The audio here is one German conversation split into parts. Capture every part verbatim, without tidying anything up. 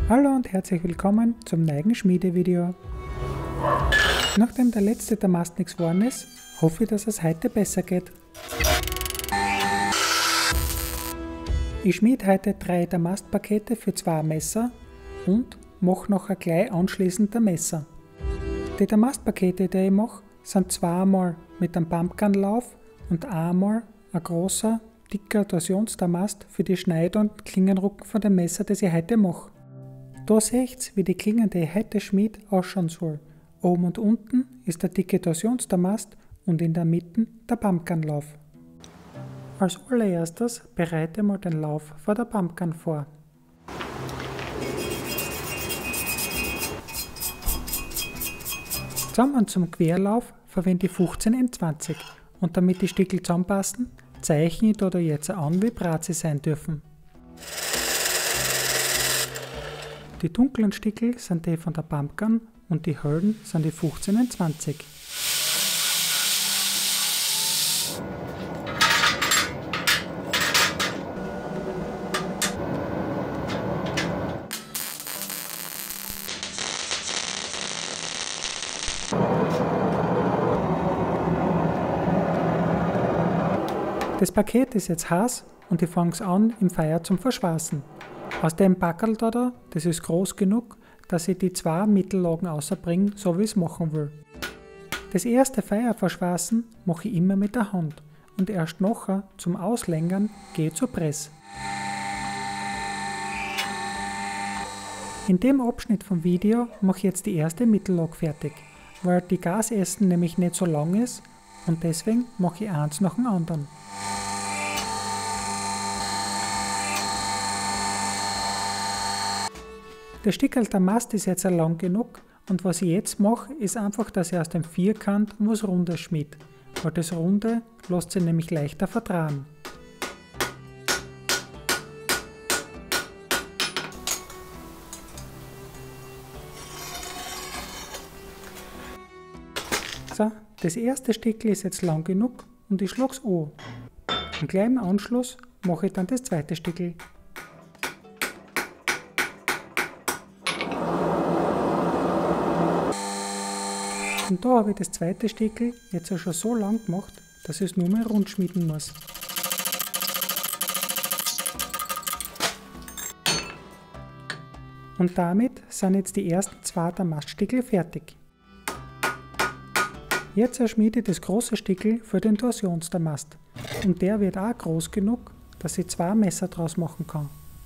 Hallo und herzlich willkommen zum neuen Schmiedevideo. Nachdem der letzte Damast nichts geworden ist, hoffe ich, dass es heute besser geht. Ich schmiede heute drei Damastpakete für zwei Messer und mache nachher gleich anschließend ein Messer. Die Damastpakete, die ich mache, sind zweimal mit einem Pumpgunlauf und einmal ein großer, dicker Torsionsdamast für die Schneid- und Klingenrücken von dem Messer, das ich heute mache. Da seht ihr, wie die Klingen, die ich heute schmiede, ausschauen soll. Oben und unten ist der dicke Torsionsdamast und in der Mitte der Pumpgunlauf. Als allererstes bereite mal den Lauf vor der Pumpgun vor. Zusammen zum Querlauf verwende ich fünfzehn M zwanzig und damit die Stickel zusammenpassen, zeichne ich da jetzt an, wie breit sie sein dürfen. Die dunklen Stickel sind die von der Pumpgun und die hellen sind die fünfzehn M zwanzig. Das Paket ist jetzt heiß und ich fange es an im Feuer zum Verschweißen. Aus dem Packerl da, da, das ist groß genug, dass ich die zwei Mittellagen rausbringe, so wie ich es machen will. Das erste Feuer verschweißen mache ich immer mit der Hand und erst nachher zum Auslängern gehe ich zur Presse. In dem Abschnitt vom Video mache ich jetzt die erste Mittellage fertig, weil die Gasessen nämlich nicht so lang ist und deswegen mache ich eins nach dem anderen. Der Stickerl Damast ist jetzt lang genug und was ich jetzt mache, ist einfach, dass ich aus dem Vierkant was Rundes schmiede, weil das Runde lässt sich nämlich leichter verdrahen. So, das erste Stickel ist jetzt lang genug und ich schlage es an. Und gleich im Anschluss mache ich dann das zweite Stickel. Und da habe ich das zweite Stickel jetzt auch schon so lang gemacht, dass ich es nur mehr rund schmieden muss. Und damit sind jetzt die ersten zwei Damaststickel fertig. Jetzt schmiede ich das große Stickel für den Torsionsdamast. Und der wird auch groß genug, dass ich zwei Messer draus machen kann.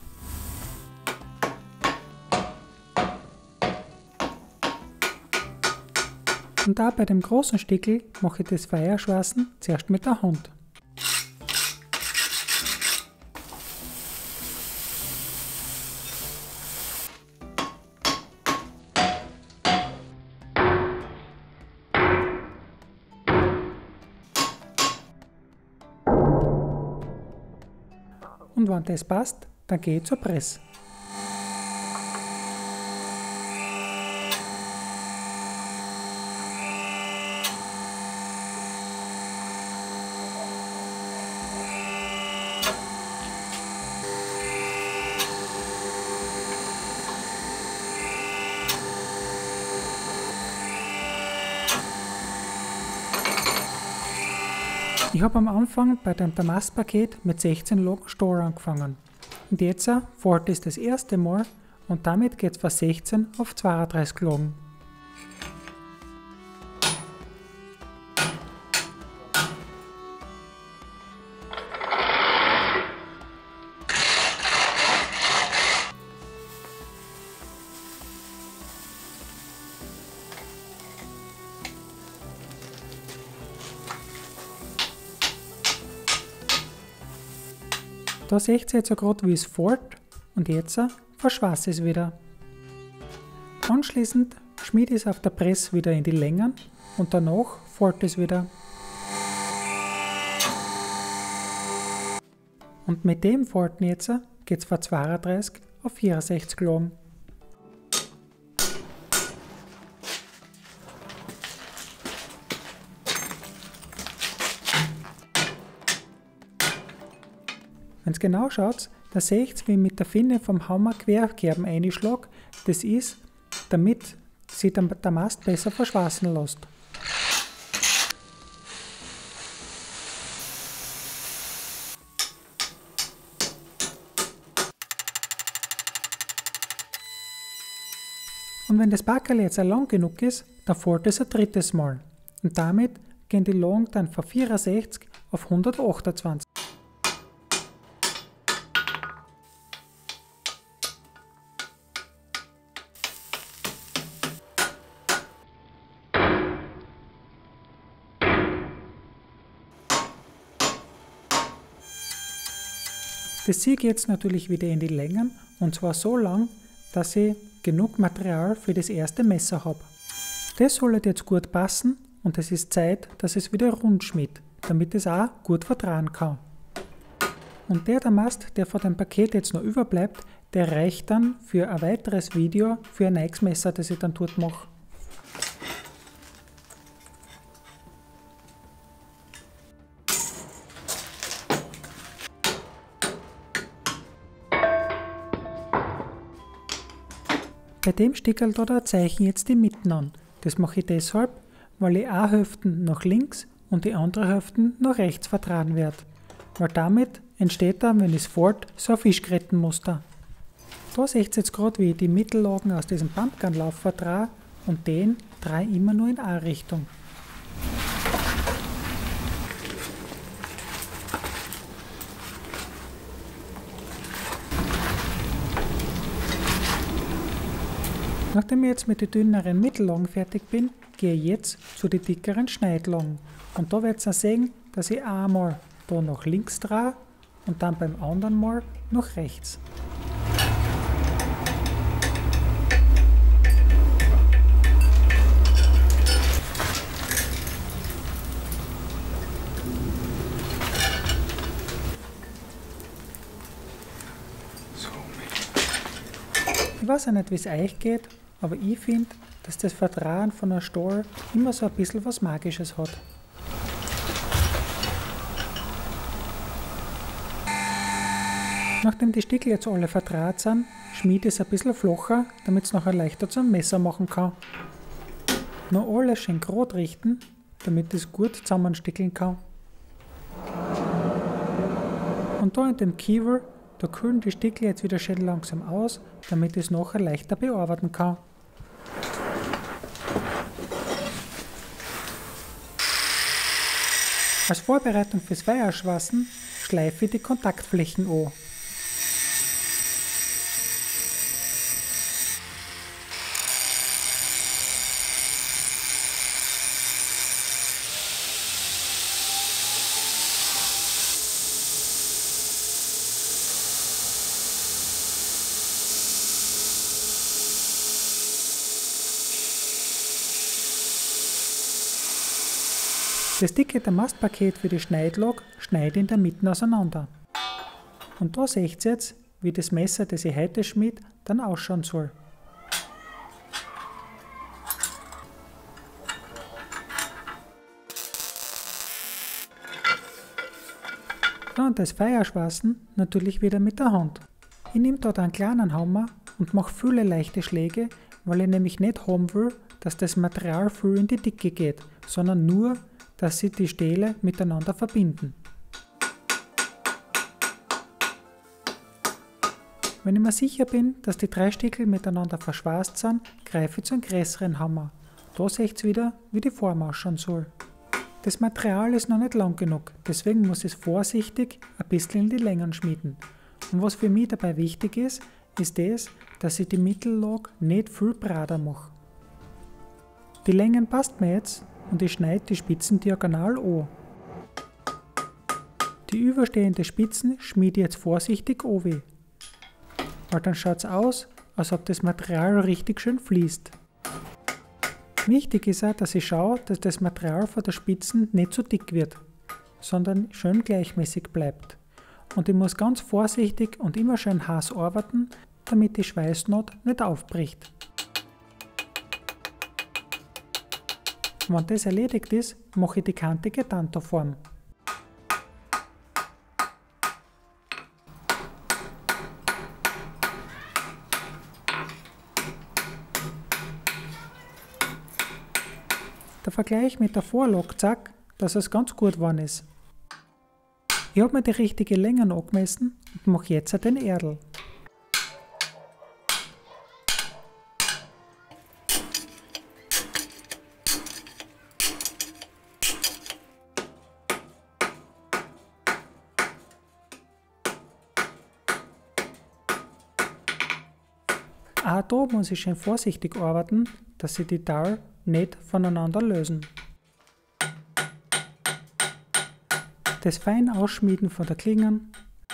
Und da bei dem großen Stickel mache ich das Feierschweißen zuerst mit der Hand. Und wenn das passt, dann gehe ich zur Presse. Ich habe am Anfang bei dem Damastpaket mit sechzehn Lagen Stahl angefangen. Und jetzt fällt es das erste Mal und damit geht es von sechzehn auf zweiunddreißig Lagen. Da seht ihr jetzt gerade, wie es fällt und jetzt verschweiße ich es wieder. Anschließend schmiede ich es auf der Presse wieder in die Längen und danach fällt es wieder. Und mit dem Falten jetzt geht es von zweiunddreißig auf vierundsechzig Lagen. Wenn ihr genau schaut, Da seht ihr, wie ich mit der Finne vom Hammer Querkerben einschlage. Das ist, damit sich der Mast besser verschweißen lässt. Und wenn das Backerl jetzt lang genug ist, dann fällt es ein drittes Mal. Und damit gehen die Lagen dann von vierundsechzig auf hundertachtundzwanzig. Das ziehe ich jetzt natürlich wieder in die Längen, und zwar so lang, dass ich genug Material für das erste Messer habe. Das soll jetzt gut passen und es ist Zeit, dass es wieder rund schmiedet, damit es auch gut verdrahen kann. Und der Damast, der von dem Paket jetzt noch überbleibt, der reicht dann für ein weiteres Video für ein neues Messer, das ich dann dort mache. Bei dem Stickerl da zeichne ich jetzt die Mitten an. Das mache ich deshalb, weil ich eine Hälfte nach links und die andere Hälfte nach rechts verdrahen werde. Weil damit entsteht dann, wenn es fällt, so ein Fischgrätenmuster. Da seht ihr jetzt gerade, wie ich die Mittellagen aus diesem Pumpgunlauf verdrahe und den drehe ich immer nur in eine Richtung. Nachdem ich jetzt mit den dünneren Mittellagen fertig bin, gehe ich jetzt zu den dickeren Schneidlagen. Und da werdet ihr sehen, dass ich einmal da nach links drehe und dann beim anderen Mal nach rechts. Ich weiß auch nicht, wie es euch geht, aber ich finde, dass das Verdrahen von einer Stahl immer so ein bisschen was Magisches hat. Nachdem die Stickel jetzt alle verdraht sind, schmiede ich es ein bisschen flacher, damit es nachher leichter zum Messer machen kann. Noch alles schön gerade richten, damit es gut zusammenstickeln kann. Und da in dem Kiewer, da kühlen die Stickel jetzt wieder schön langsam aus, damit ich es nachher leichter bearbeiten kann. Als Vorbereitung fürs Feuerschwassen schleife ich die Kontaktflächen an. Das dicke Damastpaket für die Schneidlage schneide ich in der Mitte auseinander. Und da seht ihr jetzt, wie das Messer, das ich heute schmiede, dann ausschauen soll. Ja, und das Feuerschwassen natürlich wieder mit der Hand. Ich nehme dort einen kleinen Hammer und mache viele leichte Schläge, weil ich nämlich nicht haben will, dass das Material viel in die Dicke geht, sondern nur, dass sie die Stähle miteinander verbinden. Wenn ich mir sicher bin, dass die drei Stickel miteinander verschweißt sind, greife ich zu einem größeren Hammer. Da seht ihr wieder, wie die Form ausschauen soll. Das Material ist noch nicht lang genug, deswegen muss ich es vorsichtig ein bisschen in die Längen schmieden. Und was für mich dabei wichtig ist, ist das, dass ich die Mittellage nicht viel breiter mache. Die Längen passt mir jetzt und ich schneide die Spitzen diagonal an. Die überstehenden Spitzen schmiede ich jetzt vorsichtig an, weil dann schaut es aus, als ob das Material richtig schön fließt. Wichtig ist auch, dass ich schaue, dass das Material von der Spitzen nicht zu dick wird, sondern schön gleichmäßig bleibt. Und ich muss ganz vorsichtig und immer schön heiß arbeiten, damit die Schweißnaht nicht aufbricht. Wenn das erledigt ist, mache ich die kantige Tantoform. der Vergleich mit der Vorlage zeigt, dass es ganz gut geworden ist. Ich habe mir die richtige Länge angemessen und mache jetzt den Erdl. Auch da muss ich schön vorsichtig arbeiten, dass sich die Teile nicht voneinander lösen. Das fein Ausschmieden von der Klingen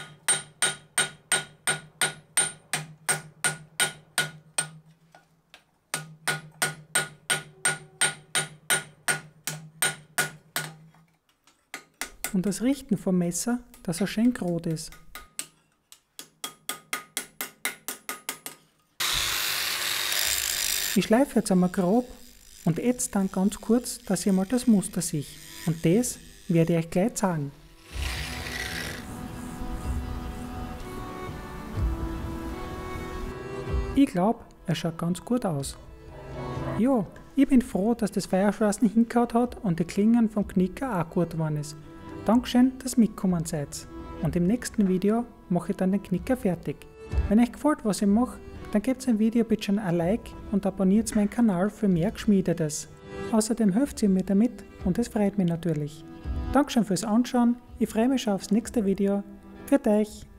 und das Richten vom Messer, dass er schön gerade ist. Ich schleife jetzt einmal grob und jetzt dann ganz kurz, dass ihr mal das Muster seht. Und das werde ich euch gleich zeigen. Ich glaube, es schaut ganz gut aus. Ja, ich bin froh, dass das Feuerschlossen hingehauen hat und die Klingen vom Knicker auch gut geworden ist. Dankeschön, dass ihr mitgekommen seid. Und im nächsten Video mache ich dann den Knicker fertig. Wenn euch gefällt, was ich mache, dann gebt ein Video bitte schon ein Like und abonniert meinen Kanal für mehr Geschmiedetes. Außerdem hilft ihr mir damit und es freut mich natürlich. Dankeschön fürs Anschauen, ich freue mich schon aufs nächste Video. Für euch!